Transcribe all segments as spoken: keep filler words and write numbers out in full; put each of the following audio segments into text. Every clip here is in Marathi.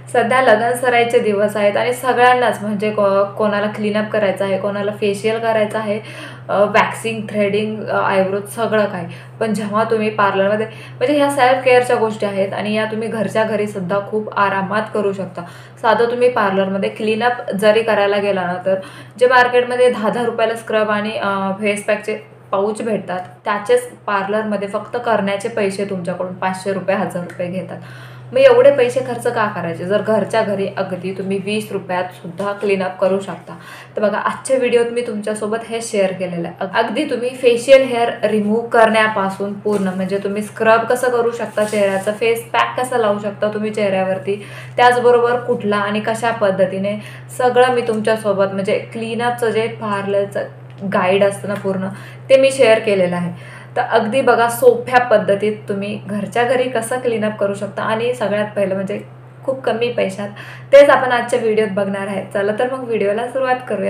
सध्या लग्न सराईचे दिवस आहेत आणि सगळ्यांनाच म्हणजे को कोणाला क्लीनअप करायचं आहे, कोणाला फेशियल करायचं आहे, वॅक्सिंग, थ्रेडिंग, आयब्रो सगळं काही. पण जेव्हा तुम्ही पार्लरमध्ये म्हणजे ह्या सेल्फ केअरच्या गोष्टी आहेत आणि या तुम्ही घरच्या घरीसुद्धा खूप आरामात करू शकता. साधं तुम्ही पार्लरमध्ये क्लीनअप जरी करायला गेला ना, तर जे मार्केटमध्ये दहा दहा रुपयाला स्क्रब आणि फेस पॅकचे पाऊच भेटतात, त्याचेच पार्लरमध्ये फक्त करण्याचे पैसे तुमच्याकडून पाचशे रुपये, हजार रुपये घेतात. मग एवढे पैसे खर्च का करायचे, जर घरच्या घरी अगदी तुम्ही वीस रुपयात सुद्धा क्लीनअप करू शकता. तर बघा, आजच्या व्हिडिओत मी तुमच्यासोबत हे शेअर केलेलं आहे. अगदी तुम्ही फेशियल हेअर रिमूव्ह करण्यापासून पूर्ण म्हणजे तुम्ही स्क्रब कसं करू शकता चेहऱ्याचं, फेस पॅक कसं लावू शकता तुम्ही चेहऱ्यावरती, त्याचबरोबर कुठला आणि कशा पद्धतीने सगळं मी तुमच्यासोबत म्हणजे क्लीनअपचं जे पार्लरचं गाईड असतं ना पूर्ण, ते मी शेअर केलेलं आहे. तर अगदी बघा, सोप्या पद्धतीत तुम्ही घरच्या घरी कसं क्लीनअप करू शकता आणि सगळ्यात पहिलं म्हणजे खूप कमी पैशात, तेच आपण आजच्या व्हिडिओत बघणार आहे. चला तर मग व्हिडिओला सुरुवात करूया.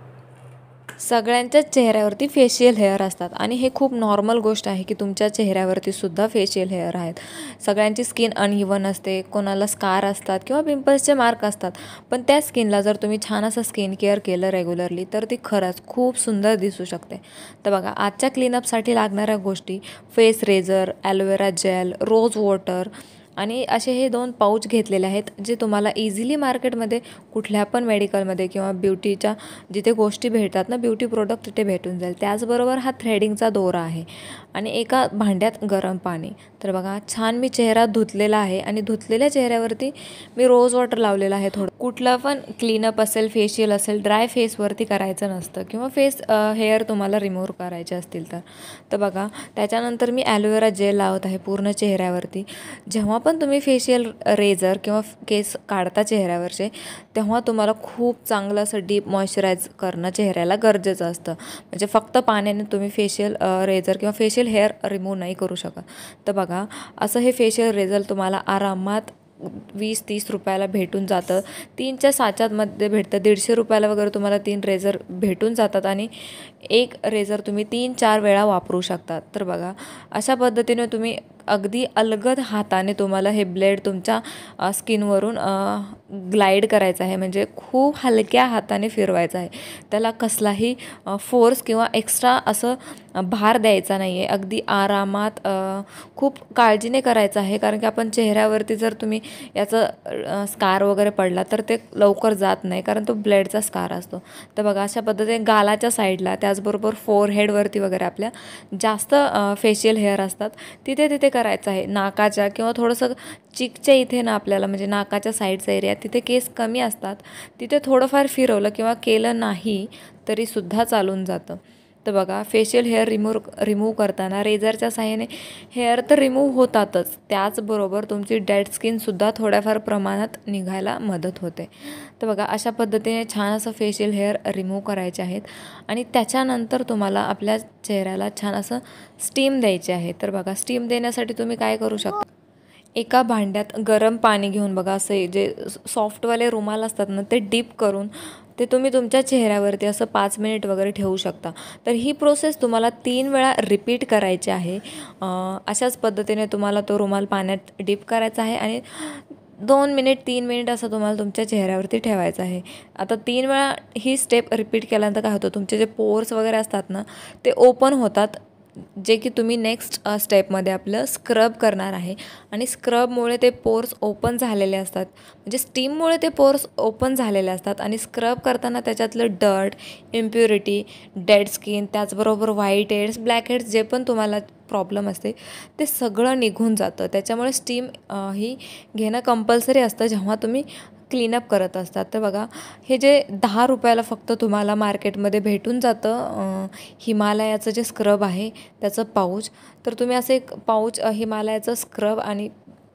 सगळ्यांच्याच चेहऱ्यावरती फेशियल हेअर असतात आणि हे खूप नॉर्मल गोष्ट आहे की तुमच्या चेहऱ्यावरती सुद्धा फेशियल हेअर आहेत. सगळ्यांची स्किन अनइवन असते, कोणाला स्कार असतात किंवा पिंपल्सचे मार्क असतात. पण त्या स्किनला जर तुम्ही छान असं स्किन केअर केलं रेग्युलरली, तर ती खरंच खूप सुंदर दिसू शकते. तर बघा, आजच्या क्लीनअपसाठी लागणाऱ्या गोष्टी: face razor, aloe vera gel, rose water आणि असे हे दोन पाऊच घेतलेले आहेत, जे तुम्हाला इझिली मार्केटमध्ये कुठल्या पण मेडिकलमध्ये किंवा ब्युटीच्या जिथे गोष्टी भेटतात ना, ब्युटी प्रोडक्ट, तिथे भेटून जाईल. त्याचबरोबर हा थ्रेडिंगचा दोरा आहे आणि एका भांड्यात गरम पाणी. तर बघा, छान मी चेहरा धुतलेला आहे आणि धुतलेल्या चेहऱ्यावरती मी रोज वॉटर लावलेलं आहे. थोडं कुठलं पण क्लीनअप असेल, फेशियल असेल, ड्राय फेसवरती करायचं नसतं किंवा फेस हेअर तुम्हाला रिमूव्ह करायचे असतील तर. तर बघा, त्याच्यानंतर मी ॲलोवेरा जेल लावत आहे पूर्ण चेहऱ्यावरती. जेव्हा पण तुम्ही फेशियल रेझर किंवा केस काढता चेहऱ्यावरचे, तेव्हा तुम्हाला खूप चांगलं असं डीप मॉइश्चराईज करणं चेहऱ्याला गरजेचं असतं. म्हणजे फक्त पाण्याने तुम्ही फेशियल रेझर किंवा फेशियल हेअर रिमूव्ह नाही करू शकत. तर बघा, असं हे फेशियल रेझर तुम्हाला आरामात वीस तीस रुपयाला भेटून जातं. तीनच्या साच्यामध्ये भेटतं. दीडशे रुपयाला वगैरे तुम्हाला तीन रेझर भेटून जातात आणि एक रेझर तुम्ही तीन चार वेळा वापरू शकतात. तर बघा, अशा पद्धतीने तुम्ही अगदी अलगद हाताने तुम्हाला हे ब्लेड तुमच्या स्किनवरून ग्लाईड करायचं आहे. म्हणजे खूप हलक्या हाताने फिरवायचं आहे. त्याला कसलाही फोर्स किंवा एक्स्ट्रा असं भार द्यायचा नाही आहे. अगदी आरामात खूप काळजीने करायचं आहे, कारण की आपण चेहऱ्यावरती जर तुम्ही याचं स्कार वगैरे पडला तर ते लवकर जात नाही, कारण तो ब्लेडचा स्कार असतो. तर बघा, अशा पद्धतीने गालाच्या साईडला, त्याचबरोबर फोरहेडवरती वगैरे आपल्या जास्त फेशियल हेअर असतात, तिथे तिथे करायचं आहे. नाकाच्या किंवा थोडंसं चिकच्या इथे ना, आपल्याला म्हणजे नाकाच्या साईडचा एरिया, तिथे केस कमी असतात, तिथे थोडंफार फिरवलं किंवा केलं नाही तरीसुद्धा चालून जातं. तर बघा, फेशियल हेअर रिमूव्ह रिमूव्ह करताना रेझरच्या साहाय्याने हेअर तर रिमूव्ह होतातच, त्याचबरोबर तुमची डेड स्किनसुद्धा थोड्याफार प्रमाणात निघायला मदत होते. तर बघा, अशा पद्धतीने छान असं फेशियल हेअर रिमूव्ह करायचे आहेत आणि त्याच्यानंतर तुम्हाला आपल्या चेहऱ्याला छान असं स्टीम द्यायचे आहे. तर बघा, स्टीम देण्यासाठी तुम्ही काय करू शकता, एका भांड्यात गरम पाणी घेऊन बघा, असे जे सॉफ्टवाले रुमाल असतात ना, ते डीप करून ते तुम्ही तुमच्या चेहऱ्यावरती असं पाच मिनिट वगैरे ठेवू शकता. तर ही प्रोसेस तुम्हाला तीन वेळा रिपीट करायची आहे. अशाच पद्धतीने तुम्हाला तो रुमाल पाण्यात डीप करायचा आहे आणि दोन मिनिट तीन मिनिट असं तुम्हाला तुमच्या चेहऱ्यावरती ठेवायचं आहे. आता तीन वेळा ही स्टेप रिपीट केल्यानंतर काय होतं, तुमचे जे पोर्स वगैरे असतात ना, ते ओपन होतात, जे की तुम्ही नेक्स्ट स्टेपमध्ये आपलं स्क्रब करणार आहे. आणि स्क्रबमुळे ते पोर्स ओपन झालेले असतात, म्हणजे स्टीममुळे ते पोर्स ओपन झालेले असतात आणि स्क्रब करताना त्याच्यातलं डर्ट, इम्प्युरिटी, डेड स्किन, त्याचबरोबर व्हाईट हेड्स, ब्लॅक हेड्स, जे पण तुम्हाला प्रॉब्लेम असते ते सगळं निघून जातं. त्याच्यामुळे स्टीम ही घेणं कंपल्सरी असतं जेव्हा तुम्ही क्लीनअप करत असतात. तर बघा, हे जे दहा रुपयाला फक्त तुम्हाला मार्केटमध्ये भेटून जातं हिमालयाचं जे स्क्रब आहे त्याचं पाऊच, तर तुम्ही असं एक पाऊच हिमालयाचं स्क्रब आणि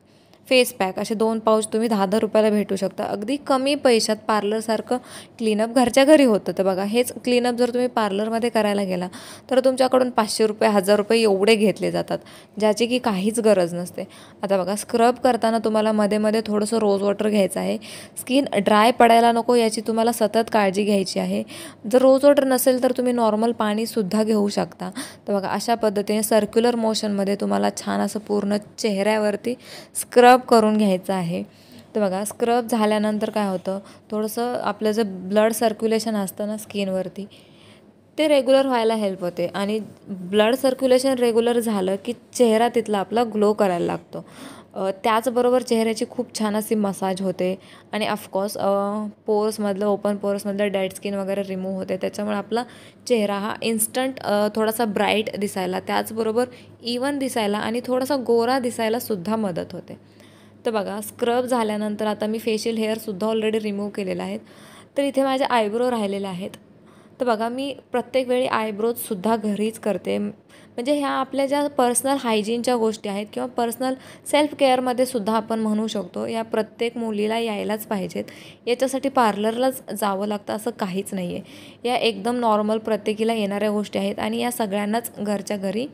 फेस पॅक असे दोन पाऊच तुम्ही दहा दहा रुपयाला भेटू शकता. अगदी कमी पैशात पार्लरसारखं क्लीनअप घरच्या घरी होतं. तर बघा, हेच क्लीनअप जर तुम्ही पार्लरमध्ये करायला गेला तर तुमच्याकडून पाचशे रुपये, हजार रुपये एवढे घेतले जातात, ज्याची की काहीच गरज नसते. आता बघा, स्क्रब करताना तुम्हाला मध्ये मध्ये थोडंसं रोज वॉटर घ्यायचं आहे. स्किन ड्राय पडायला नको याची तुम्हाला सतत काळजी घ्यायची आहे. जर रोज वॉटर नसेल तर तुम्ही नॉर्मल पाणीसुद्धा घेऊ शकता. तर बघा, अशा पद्धतीने सर्क्युलर मोशनमध्ये तुम्हाला छान असं पूर्ण चेहऱ्यावरती स्क्रब करून घ्यायचं आहे. तर बघा स्क्रब झाल्यानंतर काय होतं, थोडंसं आपलं जे ब्लड सर्क्युलेशन असतं ना स्किनवरती, ते रेग्युलर व्हायला हेल्प होते. आणि ब्लड सर्क्युलेशन रेग्युलर झालं की चेहरा तिथला आपला ग्लो करायला लागतो. त्याचबरोबर चेहऱ्याची खूप छान अशी मसाज होते आणि ऑफकोर्स पोर्समधलं ओपन पोर्समधलं डेड स्किन वगैरे रिमूव्ह होते. त्याच्यामुळे आपला चेहरा हा इन्स्टंट थोडासा ब्राईट दिसायला, त्याचबरोबर इवन दिसायला आणि थोडासा गोरा दिसायलासुद्धा मदत होते. तर बघा स्क्रब झाल्यानंतर आता मी फेशियल हेअरसुद्धा ऑलरेडी रिमूव्ह केलेला आहेत. तर इथे माझे आयब्रो राहिलेले आहेत. तर बघा मी प्रत्येक वेळी आयब्रोजसुद्धा घरीच करते. म्हणजे ह्या आपल्या ज्या पर्सनल हायजीनच्या गोष्टी आहेत किंवा पर्सनल सेल्फ केअरमध्ये सुद्धा आपण म्हणू शकतो, या प्रत्येक मुलीला यायलाच पाहिजेत. याच्यासाठी पार्लरलाच जावं लागतं असं काहीच नाही आहे. या एकदम नॉर्मल प्रत्येकीला येणाऱ्या गोष्टी आहेत आणि या सगळ्यांनाच घरच्या घरी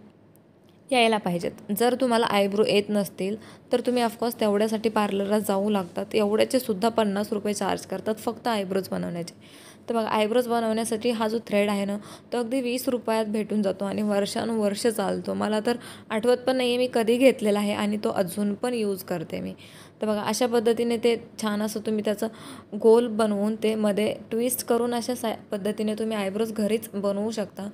यायला पाहिजेत. जर तुम्हाला आयब्रो येत नसतील तर तुम्ही ऑफकोर्स तेवढ्यासाठी पार्लरला जाऊ लागतात. एवढ्याचे सुद्धा पन्नास रुपये चार्ज करतात फक्त आयब्रोज बनवण्याचे. तर बघा आयब्रोज बनवण्यासाठी हा जो थ्रेड आहे ना, तो अगदी वीस रुपयात भेटून जातो आणि वर्षानुवर्ष चालतो. मला तर आठवत पण नाही आहे मी कधी घेतलेला आहे आणि तो अजून पण यूज करते मी. तर बघा अशा पद्धतीने ते छान असं तुम्ही त्याचं गोल बनवून ते मध्ये ट्विस्ट करून अशा सा पद्धतीने तुम्ही आयब्रोज घरीच बनवू शकता.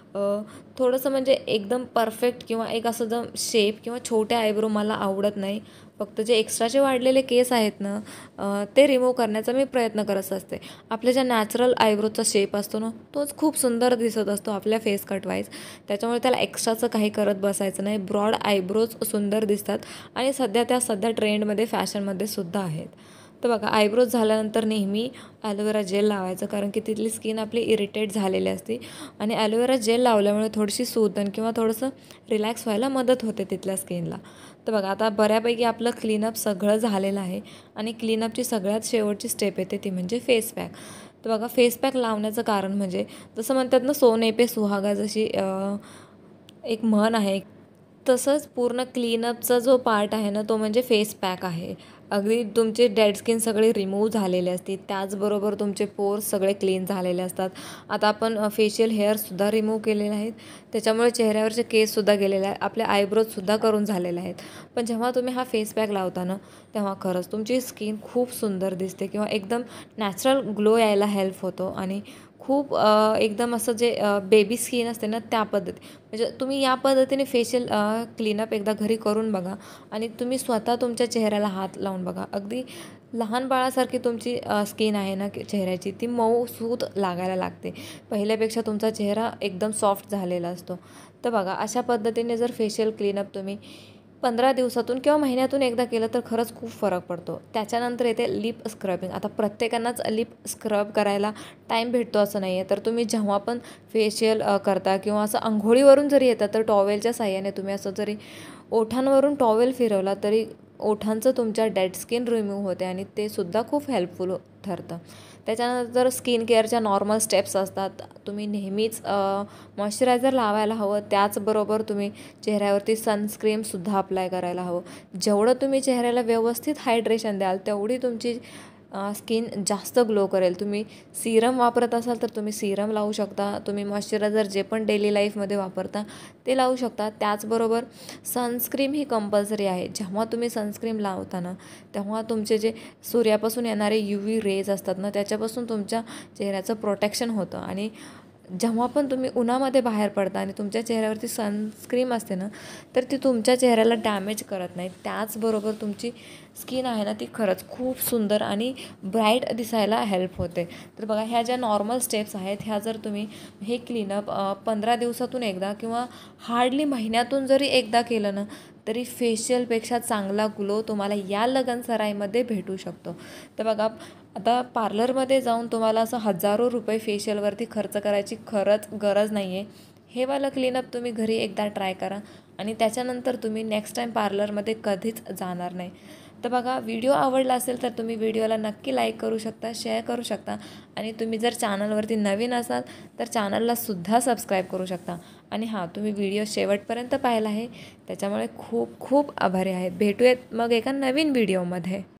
थोडंसं म्हणजे एकदम परफेक्ट किंवा एक असं जर शेप किंवा छोटे आयब्रो मला आवडत नाही. फक्त जे एक्स्ट्राचे वाढलेले केस आहेत ना, ते रिमूव्ह करण्याचा मी प्रयत्न करत असते. आपल्या ज्या नॅचरल आयब्रोचा शेप असतो ना, तोच खूप सुंदर दिसत असतो आपल्या फेस कट वाईज. त्याच्यामुळे त्याला एक्स्ट्राचं काही करत बसायचं नाही. ब्रॉड आयब्रोज सुंदर दिसतात आणि सध्या त्या सध्या ट्रेंडमध्ये फॅशनमध्ये सुद्धा आहेत. तर बघा आयब्रोज झाल्यानंतर नेहमी ॲलोवेरा जेल लावायचं, कारण की तिथली स्किन आपली इरिटेट झालेली असते आणि ॲलोवेरा जेल लावल्यामुळे थोडीशी सूदन किंवा थोडंसं रिलॅक्स व्हायला मदत होते तिथल्या स्किनला. तर बघा आता बऱ्यापैकी आपलं क्लीनअप सगळं झालेलं आहे आणि क्लीनअपची सगळ्यात शेवटची स्टेप येते ती म्हणजे फेस पॅक. तर बघा फेस पॅक लावण्याचं कारण म्हणजे जसं म्हणतात ना, सोने पे सुहागा, जशी एक म्हण आहे, तसंच पूर्ण क्लीनअपचा जो पार्ट आहे ना, तो म्हणजे फेस पॅक आहे. अगदी तुमचे डेड स्किन सगळे रिमूव्ह झालेले असते, त्याचबरोबर तुमचे पोर्स सगळे क्लीन झालेले असतात. आता आपण फेशियल हेअरसुद्धा रिमूव्ह केलेले आहेत, त्याच्यामुळे चेहऱ्यावरचे केससुद्धा गेलेले आहेत, आपले आयब्रोजसुद्धा करून झालेले आहेत. पण जेव्हा तुम्ही हा फेस पॅक लावता ना, तेव्हा खरंच तुमची स्किन खूप सुंदर दिसते किंवा एकदम नॅचरल ग्लो यायला हेल्प होतो आणि खूप एकदम असं जे बेबी स्किन असते ना, त्या पद्धती म्हणजे तुम्ही या पद्धतीने फेशियल क्लीनअप एकदा घरी करून बघा आणि तुम्ही स्वतः तुमच्या चेहऱ्याला हात लावून बघा. अगदी लहान बाळासारखी तुमची स्किन आहे ना चेहऱ्याची, ती मऊ सूत लागायला लागते. पहिल्यापेक्षा तुमचा चेहरा एकदम सॉफ्ट झालेला असतो. तर बघा अशा पद्धतीने जर फेशियल क्लीनअप तुम्ही पंधरा दिवसातून किंवा महिन्यातून एकदा केलं तर खरंच खूप फरक पडतो. त्याच्यानंतर येते लिप स्क्रबिंग. आता प्रत्येकांनाच लिप स्क्रब करायला टाईम भेटतो असं नाही आहे. तर तुम्ही जेव्हा पण फेशियल करता किंवा असं अंघोळीवरून जरी येतात तर टॉवेलच्या साहाय्याने तुम्ही असं जरी ओठांवरून टॉवेल फिरवला तरी ओठांचं तुमच्या डेड स्किन रिमूव्ह होते आणि ते सुद्धा खूप हेल्पफुल ठरतं. त्याच्यानंतर स्किन केअरच्या नॉर्मल स्टेप्स असतात. तुम्ही नेहमीच मॉइश्चरायझर लावायला हवं, त्याचबरोबर तुम्ही चेहऱ्यावरती सनस्क्रीमसुद्धा अप्लाय करायला हवं. जेवढं तुम्ही चेहऱ्याला व्यवस्थित हायड्रेशन द्याल तेवढी तुमची स्किन जास्त ग्लो करेल. तुम्ही सीरम वापरत असाल तर तुम्ही सीरम लावू शकता. तुम्ही मॉइश्चरायझर जे पण डेली लाईफमध्ये वापरता ते लावू शकता. त्याचबरोबर सनस्क्रीम ही कंपल्सरी आहे. जेव्हा तुम्ही सनस्क्रीम लावता ना, तेव्हा तुमचे जे सूर्यापासून येणारे यू व्ही रेज असतात ना, त्याच्यापासून तुमच्या चेहऱ्याचं प्रोटेक्शन होतं आणि जेव्हा पण तुम्ही उन्हामध्ये बाहेर पडता आणि तुमच्या चेहऱ्यावरती सनस्क्रीम असते ना, तर ती तुमच्या चेहऱ्याला डॅमेज करत नाही. त्याचबरोबर तुमची स्किन आहे ना, ती खरंच खूप सुंदर आणि ब्राईट दिसायला हेल्प होते. तर बघा ह्या ज्या नॉर्मल स्टेप्स आहेत, ह्या जर तुम्ही हे क्लीनअप पंधरा दिवसातून एकदा किंवा हार्डली महिन्यातून जरी एकदा केलं ना, तरी फेशियलपेक्षा चांगला ग्लो तुम्हाला या लगनसराईमध्ये भेटू शकतो. तर बघा आता पार्लरमध्ये जाऊन तुम्हाला असं हजारो रुपये फेशियलवरती खर्च करायची खरंच गरज नाही आहे. हे वालं क्लीनअप तुम्ही घरी एकदा ट्राय करा आणि त्याच्यानंतर तुम्ही नेक्स्ट टाईम पार्लरमध्ये कधीच जाणार नाही. तर बघा व्हिडिओ आवडला असेल तर तुम्ही व्हिडिओला नक्की लाईक करू शकता, शेअर करू शकता आणि तुम्ही जर चॅनलवरती नवीन असाल तर चॅनललासुद्धा सबस्क्राईब करू शकता. आणि हां, तुम्ही व्हिडिओ शेवटपर्यंत पाहिला आहे त्याच्यामुळे खूप खूप आभारी आहे. भेटूयात मग एका नवीन व्हिडिओमध्ये.